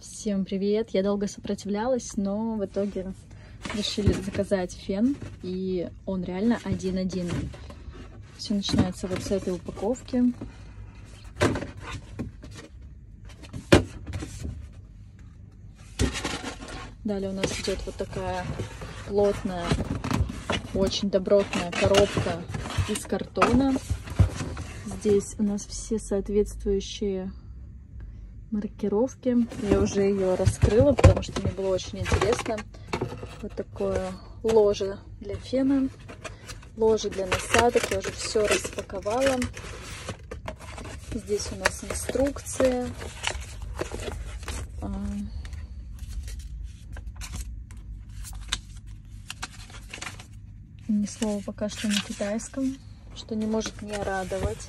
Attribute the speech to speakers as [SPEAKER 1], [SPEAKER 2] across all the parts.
[SPEAKER 1] Всем привет! Я долго сопротивлялась, но в итоге решили заказать фен, и он реально один-один. Все начинается вот с этой упаковки. Далее у нас идет вот такая плотная, очень добротная коробка из картона. Здесь у нас все соответствующие маркировки. Я уже ее раскрыла, потому что мне было очень интересно. Вот такое ложе для фена, ложе для насадок. Я уже все распаковала. Здесь у нас инструкция. Ни слова пока что на китайском, что не может не радовать.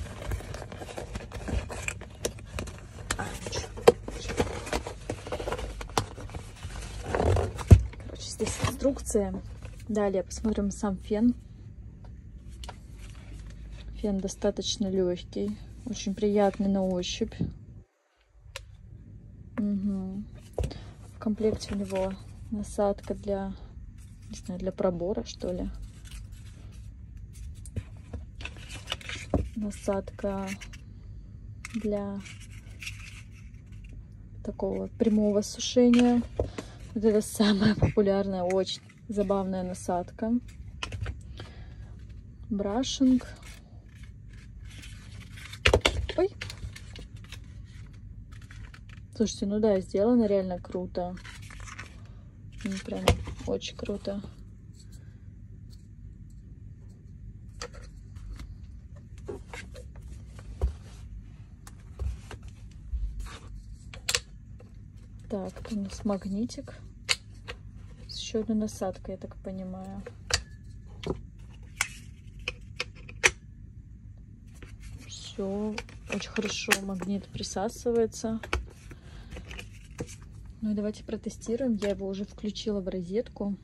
[SPEAKER 1] Короче, здесь инструкция. Далее посмотрим сам фен. Фен достаточно легкий, очень приятный на ощупь. В комплекте у него насадка для, не знаю, для пробора, что ли. Насадка для такого прямого сушения. Вот это самая популярная, очень забавная насадка. Брашинг. Ой. Слушайте, ну да, сделано реально круто. Прям очень круто. Так, это у нас магнитик с еще одной насадкой, я так понимаю. Все очень хорошо, магнит присасывается. Ну и давайте протестируем. Я его уже включила в розетку.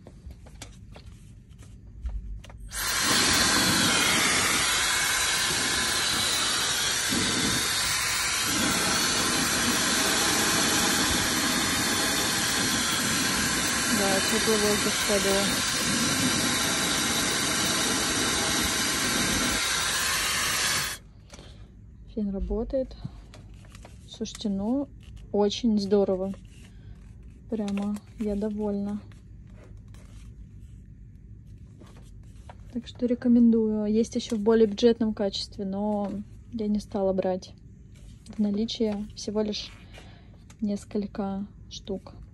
[SPEAKER 1] Да, теплый воздух в саду. Фен работает. Слушайте, ну очень здорово. Прямо я довольна. Так что рекомендую. Есть еще в более бюджетном качестве, но я не стала брать в наличии всего лишь несколько штук.